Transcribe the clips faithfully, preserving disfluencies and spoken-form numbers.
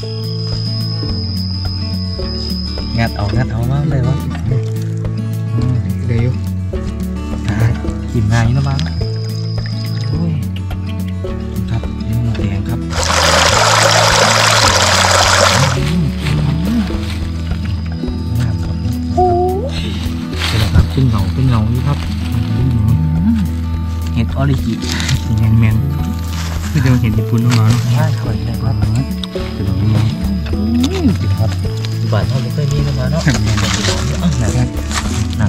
งัดเอางัดเอามากเลยวะเดี๋ยวกินง่ายนะบ้างครับนี่หมูแดงครับน้ำครับโอ้เป็นอะไรครับเป็นเงาเป็นเงาอยู่ครับเห็ดออริจิสีแมนแมนคือจะมาเห็นญี่ปุ่นออกมาใช่ครับใช่ครับจะลองดูสิครับบ้านเขาไม่เคยมีกันมาเนาะแมนแบบนี้อ่ะนะครับนั่ง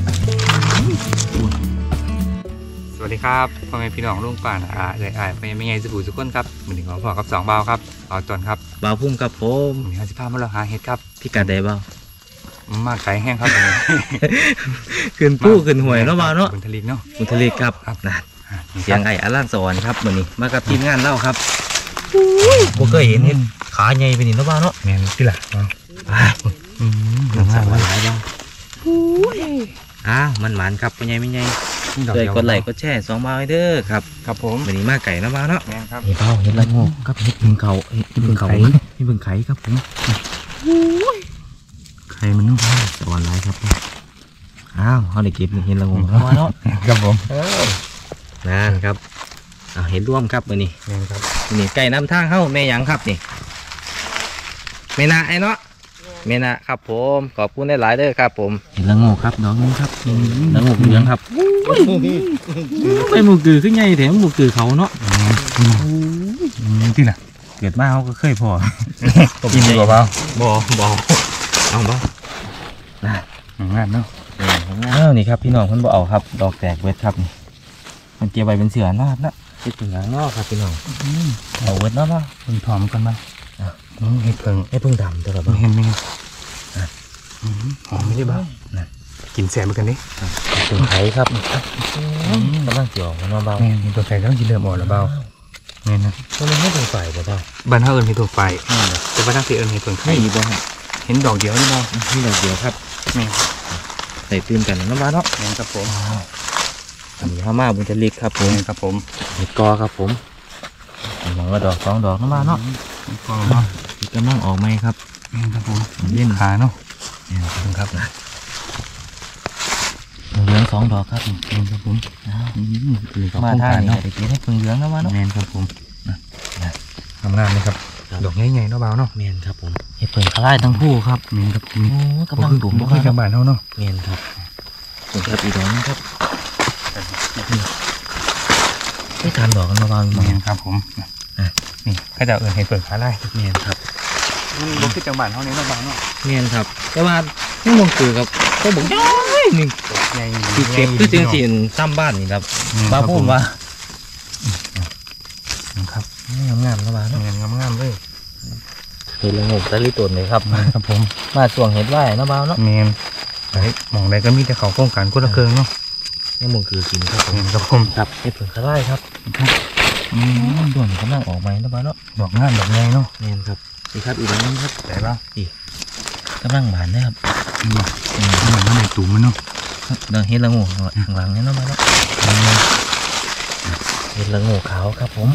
สวัสดีครับพ่อแม่พี่น้องลุงป่านอ่าเลยอ่าไปไม่ไงสบู่สุกุนครับเหมือนถึงของพ่อกับสองเบาครับเอาตอนครับเบาพุ่มกับผมมีห้าสิบห้ามาเราหาเห็ดครับพี่กัดได้เบามาไก่แห้งครับขึ้นผู้ขึ้นหวยเนาะเบาเนาะบุญทลิกเนาะบุญทลิกครับนะเสียงไอ้อาร่างสอนครับวันนี้มากับทีมงานเล่าครับผมเคยเห็นเห็ดขาใหญ่ไปนี่เนาะเบาเนาะแม่นที่หลักเนาะอืมหนังสาวหลายบ้างอ้าวมันหวานครับเป็นไงไม่ไงเลยกดไลค์กดแชร์สองบาทเด้อครับครับผมวันนี้มาไก่นะบ้าเนาะครับเห็ดเบาเห็ดละโงกครับเห็ดพึ่งเขาเห็ดพึ่งเขาเห็ดพึ่งไข่ครับผมไข่มันนุ่มสวรรค์ไรครับอ้าวเขาได้เก็บเห็ดละโงกเนาะครับผมนั่นครับเอาเห็ดร่วมครับวันนี้ครับนี่ไก่น้ำทางเข้าแม่ยังครับนี่แม่นาไอ้เนาะเมนะครับผมขอบคุณได้หลายเด้อครับผมเห็นละโงกครับดอกนึงครับละโงกเหลืองครับไม่หมูกือขึ้นไงแถมหมูกือเขาเนาะที่ไหนเกิดมาเขาก็เคยพอกินดีกว่าเปล่าบ่บ่เอาบ่นะงานเนาะเอ้านี่ครับพี่น้องเพิ่นบ่เอาครับดอกแตกเวทครับนี่มันเกี่ยวใบเป็นเสือนาดนะคิดถึงหางนอกครับพี่น้องเอาเวทเนาะเนาะเพิ่งถอมกันมาเห็ดเพิ่งเห็ดเพิ่งดำตัวแบบเห็นไหมหอมไม่ใช่บ้ากินแสบเหมือนกันดิเพิ่งไข่ครับกำลังเกี่ยวมันมาเบาเห็นตัวไข่กำลังกินเริ่มอ่อนแล้วเบาเนี่ยนะตัวนี้ไม่เป็นไฟป่ะเจ้าบ้านเขาเอิญเห็ดตัวไฟแต่บ้านท่าเสียเอิญเห็ดเพิ่งไข่บ่เห็นดอกเดียวนี่เบาเห็นดอกเดียวครับใส่ตื่นกันนะบ้าเนาะเนี่ยครับผมทำข้าวมาบุญจะเล็กครับผมครับผมเห็ดกอครับผมมองว่าดอกสองดอกนะบ้าเนาะกอเนาะกำลังออกไหมครับนี่ครับผมเลี้ยงขาเนาะนี่ครับนะเหลืองสองดอกครับนี่ครับผมมาท่านี่เด็กๆให้เพิ่งเหลืองนะมาเนาะแมนครับผมทำงานเลยครับดอกใหญ่ๆเนาะเบาเนาะแมนครับผมให้เพิ่งคล้ายทั้งคู่ครับแมนครับผมโอ้กำลังดุ่มบ่คือกับบ้านเขาเนาะแมนครับผมครับอีกดอกนึงครับไม่ทานดอกกันมาบางแมนครับผมนี่ให้ดาวเอิญให้เปิดขาไล่แมนครับมันบ่คือจังหวัดเขาเนี่ยเนาะเบาเนาะแมนครับแต่ว่าไม่มองคือครับก็บอกย้อยหนึ่งใหญ่เก็บคือจังสีซ้ำบ้านนี่ครับบ้าพูดว่าครับงามงามนะบ้านงามงามงามเลยเห็ดละงกตะลิตุนเลยครับครับผมมาช่วงเห็ดไหวนะบ้าเนาะแมนไอ้มองใดก็มีแต่เขาโครงการกุละเคืองเนาะนี่มึงคือกินครับผมครับผมครับเห็ดผึ่งข้าไร่ครับอืมด่วนกำลังออกมานะบ้าเนาะดอกงามดอกใหญ่เนาะแมนครับนี่ครับอีกแล้วนี่ครับแต่บ้าอีกกำลังหวานนะครับเหมือนมันในตุ่มมันเนาะเดินเห็ดละงูข้างหลังนี่เนาะบ้าเนาะเห็ดละงูขาวครับผม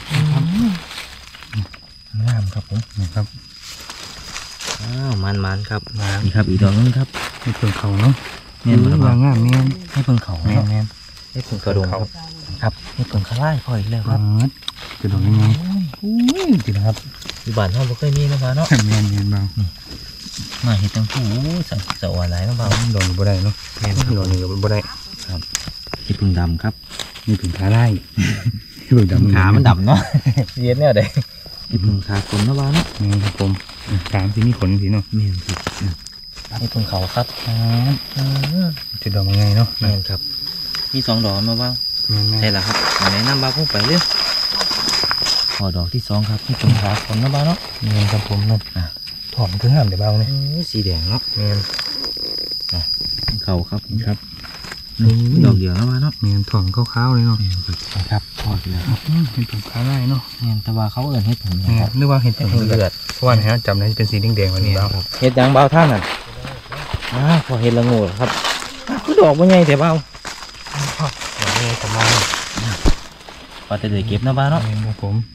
งามครับผมนี่ครับอ้าวมันมันครับนี่ครับอีกดอกนึงครับให้เพิ่งเขาเนาะเนี่ยมันงามเนี่ยให้เพิ่งเขาเนี่ยเนี่ยให้เพิ่งกระดงครับครับให้เพิ่งข้าไล่พออีกแล้วครับจะดอกยังไงจริงนะครับอยู่บ้านเขาบ่เคยมีนะบ้าเนาะเมียนเมียนเบามาเห็ดตั้งผู้สั่งสวรรค์ไรนะเบาโดนบ่ได้เนาะเมียนโดนอยู่บ่ได้ครับเห็ดพึ่งดำครับนี่พึ่งขาไล่พึ่งดำขามันดำเนาะเย็นเนี่ยเด้เห็ดพึ่งขาขนนะบ้าเนาะเมียนครับผมขามที่มีขนสีเนาะเมียนสิเห็ดพึ่งเขาครับจะดอกยังไงเนาะเมียนครับมีสองดอกมาบ้างใช่แล้วครับไหนน้ำบ้าพุ่งไปเรื่อยพอดอกที่สองครับที่พึ่งขาขนนะบ้าเนาะเมียนครับผมเนาะถอมถึงห้ามเดี๋ยวเบาเนี่ยสีแดงเนาะเมียนเขาครับครับดอกเดียวนะบ้าเนาะเมียนถอมขาวๆเลยเนาะครับพอแล้วเป็นผงขาไล่เนาะเมียนแต่ว่าเขาเอิ้นเห็ดผงนะครับนึกว่าเห็ดผงเลือดเพราะว่าเนี่ยจำได้เป็นสีแดงๆวันนี้เบาเห็ดยังเบาท่านอ่ะอ่าพอเห็ดละงูครับคือดอกมันใหญ่แต่เบาดอกใหญ่แต่เบาพอจะได้เก็บนะบ้าเนาะครับผม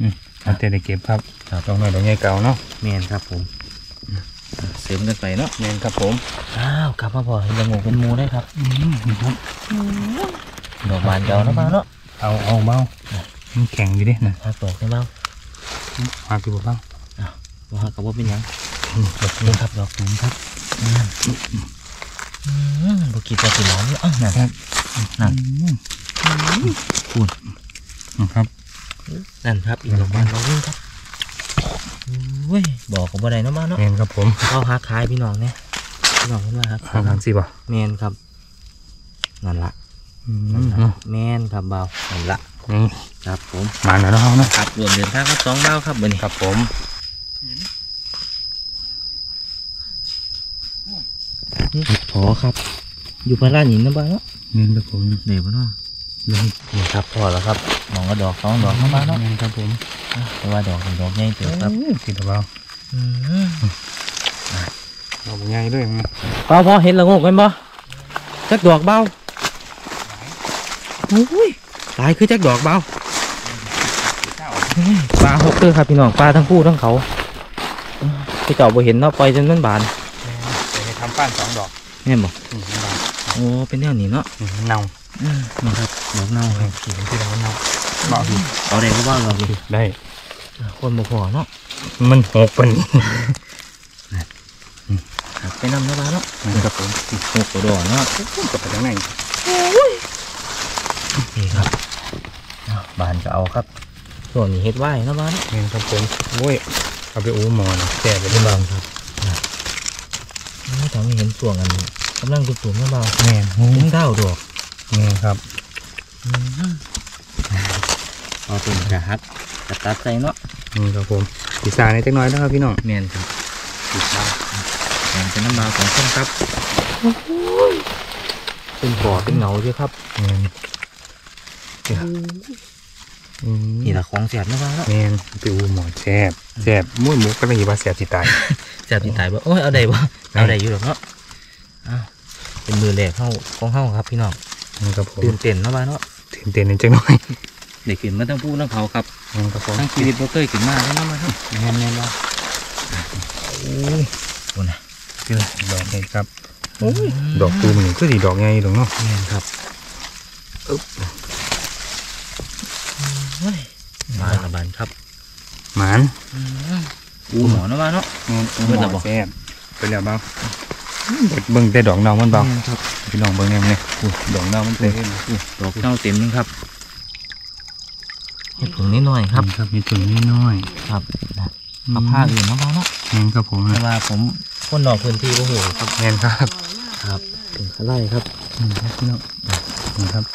เอาแต่ได้เก็บครับดอกน้อยดอกใหญ่เก่าเนาะแมนครับผมเสริมกันไปเนาะแมนครับผมอ้าวกลับมาพอเห็นละงูเป็นหมูได้ครับอืมนี่ครับดอกบานเก่านะบ้าเนาะเอาเอาเบ้ามันแข็งอยู่ดินะหักดอกได้บ้างหาคือบ่เบ้าว่าหักกับว่าเป็นหยังอืมดอกนี่ครับดอกหนึ่งครับนั่นอืมบุกิดว่าสีหลอมเนี่ยอ้าวนั่นครับนั่นอืมคูณครับนั่นครับอีกดอกบานดอกนึงครับเว้ยบอกกับว่าใดเนาะบ้าเนาะแมนครับผมเขาหาขายพี่น้องเนี่ยพี่น้องขึ้นมาครับหาทางสิบ่แมนครับนั่นละอืมนั่นเนาะละแมนครับเบานั่นละนี่ครับผมมาแล้วเนาะเนาะครับรวมเดินทางครับสองเบาครับวันนี้ครับผมพอครับ อยู่พระราชหินนะบ้าเนาะแมนครับผมเดี๋ยวเนาะเลยนี่ครับพอแล้วครับมองกระดอกสองดอกนะบ้าเนาะแมนครับผมแต่ว่าดอกเป็นดอกใหญ่เติบครับติดเบาอืมดอกใหญ่ด้วยมั้ยเบาพอเห็นละงกกันบ่จักดอกเบาอุ้ยตายคือจักดอกเบาปลาหกเด้อครับพี่น้องปลาทั้งผู้ทั้งเขาพี่เจ้าบ่เห็นเนาะปล่อยจนมันบานจะให้ทำป้านสองดอกแม่นบ่อืมมันบานโอ้เป็นแนวนี้เนาะอืมมันเน่าอืมนี่ครับดอกเน่าครับขีดที่เราเน่าเบาดีเอาได้ก็บ้างเราดิได้คนบ่พอเนาะมันหกเป็นครับไปนำนะบ้านเนาะครับผมหกตัวดอกเนาะกดไปทางไหนนี่ครับอ้าวบานก็เอาครับส่วนนี้เฮ็ดไว้นะบ้านเงินครับผมโอ้ยเอาไปอู้หมอนแก่ไปที่ที่บาบ้านงครับไม่ทำให้เห็นส่วงอันกำลังตุ่มๆนะบ้างแม่นถึงเก้าดอกเงินครับเอาเป็นกระฮักกระตัดใส่เนาะนี่ครับผมดีไซน์ในจักหน้อยนะครับพี่น้องแมนครับดีไซน์แมนเป็นน้ำบาของคนครับเป็นบ่อเป็นเหงาใช่ครับเงินเดี๋ยวอืมนี่แหละของแสบนะบ้างเนาะแม่นไปอู้หมอนแซ่บแซ่บมุ้ยหมูก็เลยว่าแซ่บสิตายแสบที่ตายบ่โอ้ยเอาได้บ่เอาได้อยู่หรอกเนาะอ้าวเป็นมือแรกเข้าของเข้าครับพี่น้องนี่ครับผมตื่นเต้นนะบ้านเนาะตื่นเต้นในจักหน้อยเด็กขึ้นมาทั้งผู้ทั้งเขาครับเงินครับผมทั้งชีวิตบ่เคยขึ้นมาแล้วนะมาครับแม่นแม่นว่าโอ้ยโอ้นะคือดอกใหญ่ครับดอกตูมนี่ก็ดีดอกใหญ่ดอกเนาะแม่นครับอึ๊บโอ้ยมาละบานครับหมานอูหมอนะบ้านเนาะเงินเบิดแล้วบ่แซ่บไปแล้วเบาเบิ่งแต่ดอกเน่ามันเบาแม่นครับพี่น้องเบิ่งแนวนี่อุ้ยดอกเน่ามันเต็มดอกเน่าเต็มนึงครับเห็ดผงนิดหน่อยครับครับมีถุงนิดหน่อยครับนะเอาผ้าอื่นนะบ้านเนาะแมนครับผมแต่ว่าผมคนนอกพื้นที่ก็โหครับแมนครับครับถึงขาไล่ครับนี่ครับพี่น้องนี่ครับ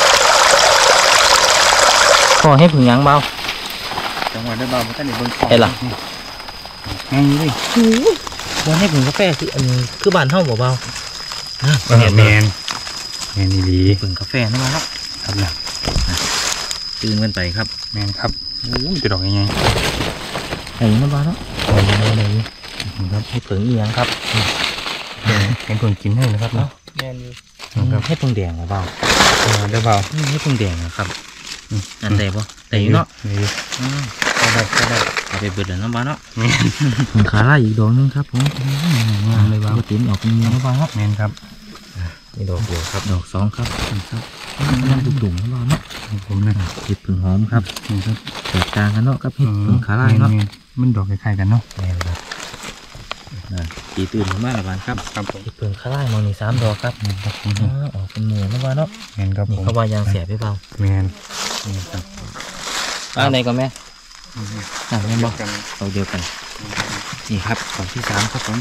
ขอให้ผึ่งยางเบาจังหวะได้เบาเพราะท่านนี่เบิ่งไอ้ล่ะแม่งนี่ว่าให้ผึ่งกาแฟคืออันคือบ้านเท่าเบาๆนะเออแมนแมนดีผึ่งกาแฟนะมาเนาะๆครับนะตื่นกันไปครับแมนครับโอ้ยจะดอกยังไงไหนนะบ้านเนาะดอกยังไงไหนนี่ครับให้ผึ่งเอียงครับเห็นคนกินให้นะครับเนาะแม่นอยู่นะครับให้ผึ่งแดงเบาเออได้เบาๆให้ผึ่งแดงนะครับอืมอันใดบ่แต่อยู่เนาะนี่อืมก็ได้ก็ได้เอาไปเบิดแล้วเนาะบ้านเนาะแมนขาไล่อีกดอกนึงครับผมงามเลยเบาก็ติ้นออกเป็นเงี้ยนะบ้านเนาะแมนครับนี่ดอกเดียวครับดอกสองครับครับน้ำตุ่มๆนะบ้านเนาะผมนะเห็ดผึ่งหอมครับนี่ครับแตกต่างกันเนาะกับเห็ดผึ่งขาไล่เนาะแม่ๆมันดอกคล้ายๆกันเนาะแม่นครับนะตีตื่นขึ้นมาละบ้านครับครับผมเห็ดผึ่งขาไล่มองนี่สามดอกครับแมนครับผมอ๋อออกเป็นหมูนะบ้านเนาะแมนครับผนี่มเขาว่ายางเสียไปเปล่าแมนนี่ครับป้าไหนก็แม่หนักแม่นบ่กันเราเดียวกันนี่ครับดอกที่สามครับผม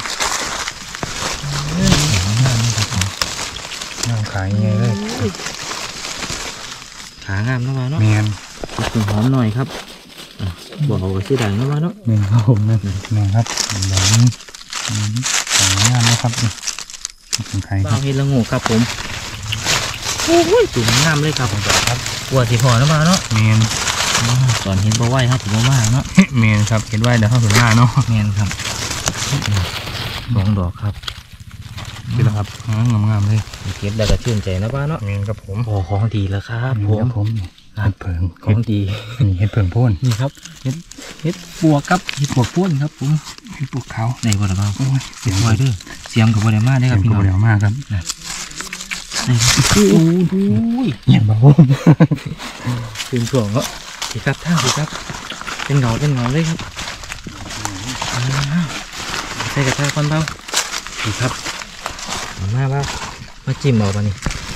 น้ำขายยังไงเลยขางามนะบ้านเนาะแมนเห็ดผึ่งหอมหน่อยครับอ่ะบอกเอาไว้ชื่อดังนะบ้านเนาะแมนครับผมนะแมนครับแบบนี้อืมสวยงามนะครับนี่ของใครคบ้ารับเห็ดละงูครับผมโอ้ยตุ่มงามเลยครับผมครับกลัวสิพอนะบ้านเนาะแมนตอนเห็นบ่ไหวครับผมบ่มาเนาะแมนครับเห็นไว้เดี๋ยวเข้าถึงหน้าเนาะแมนครับสองดอกครับนี่แหละครับงามงามๆเลยเก็บแล้วก็ชื่นใจนะบ้านเนาะแมนครับผมพอของดีแล้วครับแมผนคมรับผมเห็ดเผิงของดีนี่เห็ดเผิงพ่นนี่ครับเห็ดเห็ดปวกครับเห็ดปวกพ่นครับผมเห็ดปวกขาวในบ่ละเบาโอ้ยเสียงไวเด้อเสียงกับบ่ได้มาได้อครับพี่น้องเสียงเบาๆมากครับนี่ครับโอ้โหเห็ดเบาตื่นถ่วงเนาะสิครับท่าสิครับเป็นเงาเป็นเงาเลยครับอ่าใส่กระทะก่อนเบาสิครับเอามาเบามาจิ้มเอาปะนี่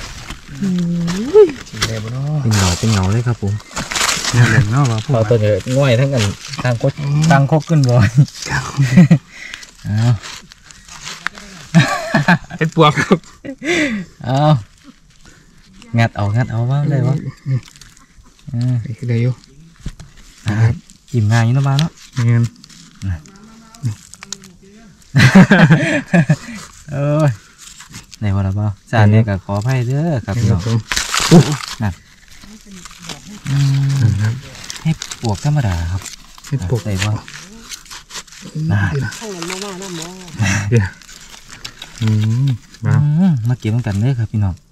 ชิมได้บ่เนาะเป็นเงาเป็นเงาเลยครับผมเนี่ยแหละเนาะว่าพวกพอตัวเนี้ยง่อยทั้งกันทางกดทางคกขึ้นบ่อยอ้าวเห็ดปวกครับอ้าวงัดเอางัดเอาว่าได้วะอ่านี่คือได้อยู่อ่าจิ้มง่ายอยู่นะบ้านเนาะเงี้ยเอ้ยในวันละบ่จานนี้ก็ขออภัยเด้อครับพี่คน้รัอบ งผมนั่นอืมให้ปวกธรรมดาครับเห็ดปวกใส่บ่น่าข้างหลังมามาน้ำหมอเดี๋ยวอืมมาอืมมาเก็บกันเด้อครับพี่น้อง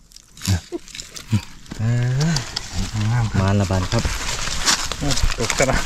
เอองามครับมาละบานครับตกกระดาษ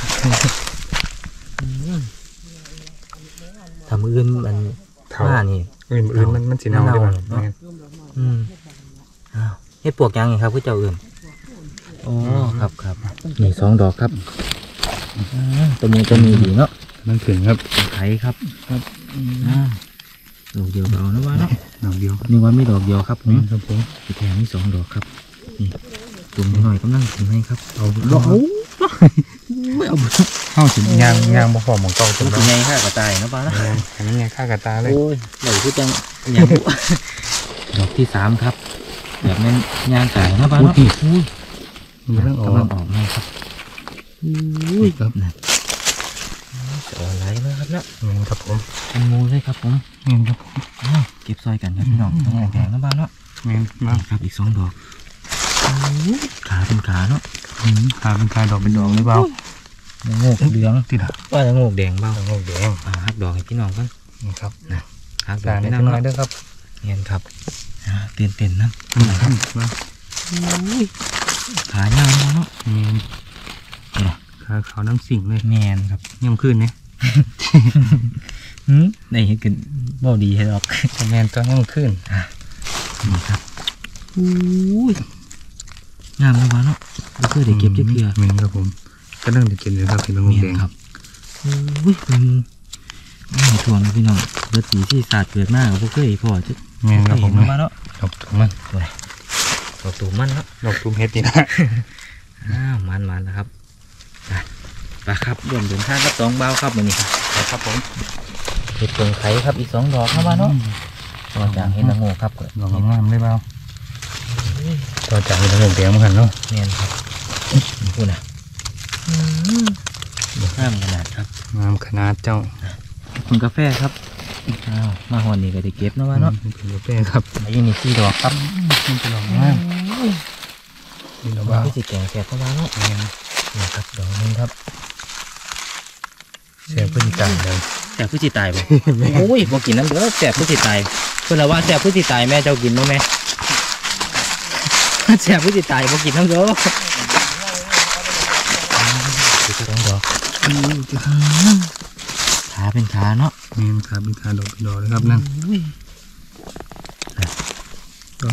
ทำอื่นมันเท่าว่านี่อื่นอื่นมันมันสีเนาดีกว่าเนาะ อืมอ้าวเฮ็ดปวกยังไงครับคือเจ้าอื่นโอ้ครับครับนี่สองดอกครับอืมตัวมูตัวมีดีเนาะมันถึงครับไข่ครับครับอ่าดอกเดียวก็เอานะว่าเนาะดอกเดียวนี่ว่ามีดอกเดียวครับผมนี่ครับผมที่แถมมีสองดอกครับนี่ตุ่มหน่อยกำลังถึงให้ครับเอาดอกไม่เอาเข้าถึงยางยางบ่พอหมองเก่าตัตัว วเป็นไงค่ะกระต่ายนะป้านะเห็นไหมไงข้ากระตาเลยโอ้ยเหล่าคือจังยังดอกที่สามครับแบบนั้นย่างไก่นะป้าเนาะอุ้ยมันเรื่องออกกำลังออกมาครับอุ้ยครับนะจะเอาอะไรนะครับเนาะเงินครับผมเป็นงูเลยครับผมเงินครับผมอ้าวเก็บซอยกันครับพี่น้องต้องแดงๆนะบ้านเนาะเงินมานี่ครับอีกสองดอกอุ้ยขาเป็นขาเนาะอืมขาเป็นขาดอกเป็นดอกเลยเปล่าโงกเหลืองติดอ่ะว่าจะโงกแดงเบ้าดอกแดงอ่าหักดอกให้พี่น้องกันนี่ครับหักดอสาก รให้นี้น้ำน้อยเนาะด้วยครับเงี้ยครับอ่าเตียนเตียนๆนะอืมครับมาอุ้ยขายาวเนาะเงินนี่นะขาขาวน้ำสิงเลยแมนครับย่ำขึ้นเนี่ยหืมได้เห็นกันบ่ดีให้ดอกเงินตัวย่ำขึ้นนี่ครับอุ้ยงามนะบ้านเนาะก็คือได้เก็บเจือเงินครับผมก็นั่งจะเก็บเลยครับเป็นดอกเมียแดนงครับอุ้ยเป็นไม่ทวงนะพี่น้องเบิดสีที่ศาสตร์เกิดมากกับพวกเคยพอจะเงินครับผมเห็นมาเนาะดอกถุงมันดอกตูมันเนาะดอกถุงเฮ็ดนี่นะอ้าวมันมันนะครับไปครับรวมถึงข้างกับสองเบาครับวันนี้ครับครับผมเห็ดเปิงไข่ครับอีกสองดอกครับบ้านเนาะต่อจากเห็ดละโงกครับก็ดอกงามได้เปล่าตัวจากเป็นดอกแดงเหมือนกันเนาะเมียนครับพูดนะห้ามขนาดครับงามขนาดเจ้าคุณกาแฟครับอ้าวมาหอนนี่ก็ได้เก็บนะว่าเนาะเป็นกาแฟครับไอ้นี่สี่ดอกครับมันเป็นดอกงามนี่ดอกว่าว่าที่สิแกงแสบเข้ามาเนาะนี่ครับดอกนึงครับเสียพฤติกรรมเลยแสบผู้จิตายบ่โอ้ยบ่กินน้ำเด้อแสบผู้จิตายเพิ่นละว่าแสบผู้จิตายแม่เจ้ากินบ่แม่แสบผู้จิตายบ่กินน้ำเด้อดูสองดอกขาเป็นขาเนาะนี่ครับเป็นขาดอกเป็นดอกนะครับนั่นก็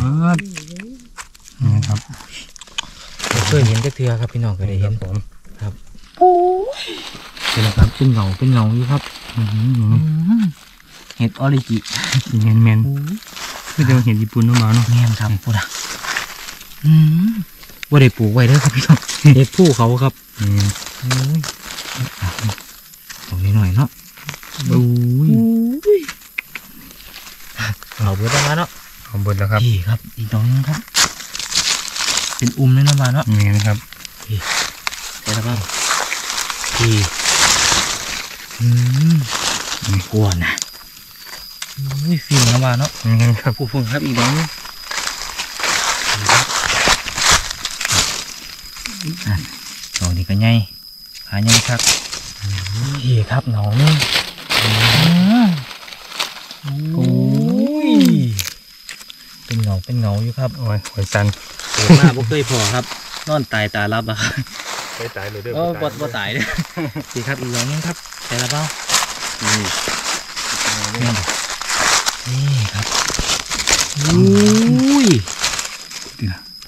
นี่ครับเคยเห็นจักเทื่อครับพี่น้องก็ได้เห็นผมครับโอ้ยเป็นครับเป็นเงาเป็นเงาอยู่ครับเห็ดออริจิเมนเมนคือจะมาเห็นญี่ปุ่นน้ำมาเนาะแม่นครับพูดอ่ะอืมว่าได้ปลูกไว้เด้อครับพี่น้องเห็ดผู้เขาครับเมนโอ้ยตรงนี้หน่อยเนาะโอ้ยเอาเบิดแล้วมาเนาะเอาเบิดแล้วครับพี่ครับอีกดอกนึงครับ เป็นอุ้มเลยนะมาเนาะเมนครับได้แล้วบ้างพี่อืมกลัวนะอุ้ยฟิล์มนะมาเนาะเมนครับผู้ฟังครับอีกดอกนึงดอกนี้ก็ใหญ่หาใหญ่ครับพี่ครับหนองนี่โอ้ยเป็นเงาเป็นเงาอยู่ครับโอ้ยหอยสันเกิดมาบ่เคยพอครับนอนตายตาลับอะครับไปตายเลยเด้อโอ้บดบดตายเลยดีครับอีกอย่างนึงครับใส่ละเบ้านี่นี่นี่ครับอุ้ยดู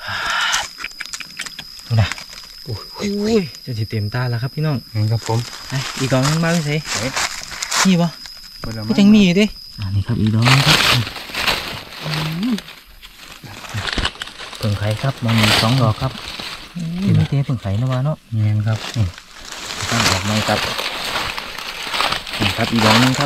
นะโอ้ยจะสิเต็มตาแล้วครับพี่น้องนี่ครับผมไอ้อีกดอกนึงมาไม่ใช่นี่ปะเบิ่งแล้วก็จังมีอยู่ดิอ่านี่ครับอีกดอกนึงครับเพิ่งไข่ครับมันมีสองดอกครับนี่ไม่เต้เพิ่งไข่นะวะเนาะเงี้ยครับนี่ตั้งดอกไม้ครับนี่ครับอีกดอกนึงครับ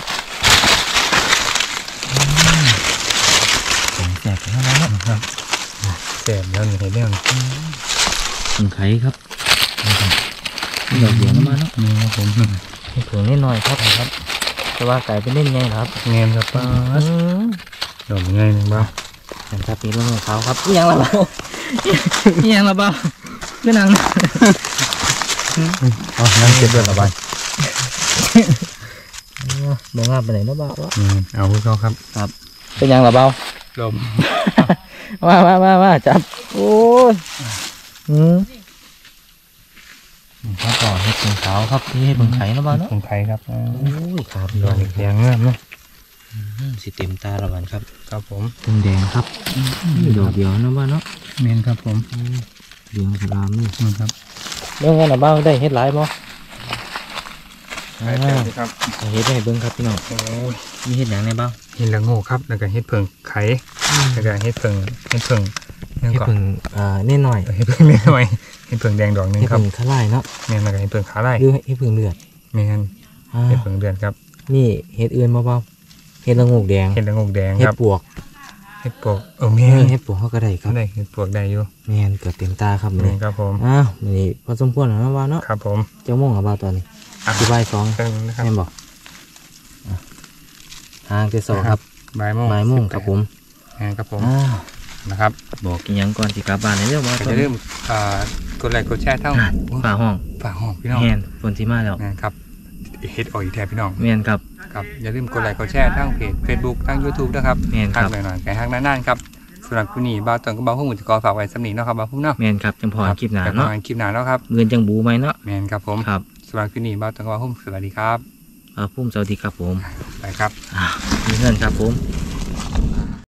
ผมแจกกันแล้วเนาะครับแสบแล้วนี่เห็นแล้วนี่เพิ่งไข่ครับนี่ดอกเดียวนะมาเนาะนี่ครับผมนี่เพิ่งนิดหน่อยครับครับแต่ว่าไก่เป็นเล่นไงครับเงี้ยครับป้าดอกไงนึงบ้าเห็นครับมีลูกของเขาครับนี่ยังละเบ้านี่ยังละเบ้าเรื่องนังอ๋อนั่งเก็บเลือดละบายบ่งาบไปไหนเนาะเบ้าวะอืมเอาพวกเขาครับครับเป็นยังละเบ้าลมมามามามาจับโอ้ยอืมครับต่อเห็ดเพิ่งขาวครับนี่เห็ดเพิ่งไข่เนาะเบ้าเนาะของไทยครับโอ้ยครับดอกแดงงามเนาะสิเต็มตาละวันครับครับผมเป็นแดงครับดอกเดียวนะบ้านเนาะเมียนครับผมเหลืองสลามนี่นี่ครับเรื่องกันนะบ้านได้เฮ็ดหลายบ่ไปเต็มเลยครับเฮ็ดให้เบิ่งครับพี่น้องโอ้ยมีเฮ็ดหยังในบ้างเห็ดละโง่ครับแล้วก็เห็ดเผิงไข่แล้วก็เห็ดเผิงเห็ดเผิงนี่เฮ็ดก่อนเพิ่งอ่าเน่หน่อยเห็ดเผิงนิดหน่อยเห็ดเผิงแดงดอกหนึงเฮ็ดครับเพิ่งขาลายเนาะเมียนแล้วก็เห็ดเผิงขาไล่หรือเฮ็ดเพิ่งเลือดเมียนอ่าเห็ดเผิงเดือนครับนี่เฮ็ดอื่นบ่เบาเฮ็ดละโงกแดงเห็ดละโง่แดงเฮ็คดรับปวกเห็ดปวกเออเมีเอยนอเฮ็ดปวกเฮาก็ได้ครับได้เห็ดปวกได้อยู่แม่นเกือบเต็มตาครับเมีนี่ยนครับผมอ้าวนี่พอสมควรแล้วนะว่าเนาะครับผมเจ้าโมงอ่ะบ่าวตอนนี้อ่ะสิบ่ายสองเพิ่งนะครับแม่นบ่อ่ะห่างแต่สองครับบ่ายโมงบ่ายโมงครับผมเมียนครับผมอ้าวนะครับบอกอีหยังก่อนสิกลับบ้านเลยเด้อบ่าวก็ตอจะนเริ่นี้มอ่ากดไลค์กดแชร์ทั้งฝาห้องฝากห้องพี่น้องแม่นฝนสิมาแล้วนะครับเฮ็ดออกอีกแทนพี่น้องแม่นครับครับอย่าลืมกดไลค์กดแชร์ทั้งเพจ Facebook ทั้ง YouTube นะครับแม่นครับทางหน่อยๆไก่ทางนานๆครับสำหรับคุณนี่บ่าวตอนก็บ่าวพุ่งจะขอฝากไว้สำนีเนาะครับบ่าวพุ่งเนาะแม่นครับจังพอคลิปหน้าเนาะเนาะคลิปหน้าแล้วครับเงินจังบูไหมเนาะแมนครับผมครับสำหรับคุณนี่บ่าวตอนก็บ่าวพุ่งสวัสดีครับอ่าพุ่มสวัสดีครับผมไปครับอ่ามีเงินครับผม